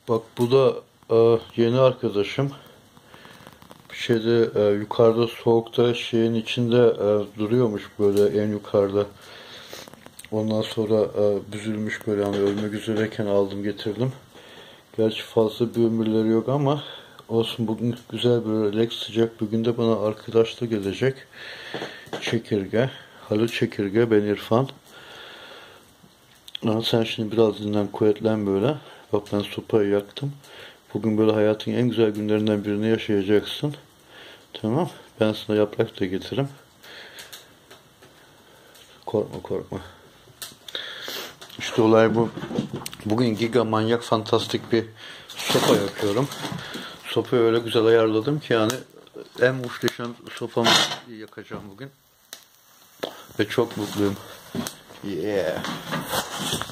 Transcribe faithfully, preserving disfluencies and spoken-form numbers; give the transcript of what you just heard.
Bak bu da e, yeni arkadaşım. Bir şeyde e, yukarıda soğukta şeyin içinde e, duruyormuş böyle en yukarıda. Ondan sonra e, büzülmüş böyle hani ölmek üzereyken aldım getirdim. Gerçi fazla bir ömürleri yok ama olsun, bugün güzel bir relax sıcak bir günde bana arkadaşlık gelecek. Çekirge. Halil Çekirge, ben İrfan. Ama sen şimdi biraz dinlen, kuvvetlen böyle. Bak ben sopayı yaktım. Bugün böyle hayatın en güzel günlerinden birini yaşayacaksın. Tamam. Ben sana yaprak da getiririm. Korkma korkma. İşte olay bu. Bugün giga manyak fantastik bir sopa yapıyorum. Sopayı öyle güzel ayarladım ki yani en muhteşem sopamı yakacağım bugün. Ve çok mutluyum. Yeah.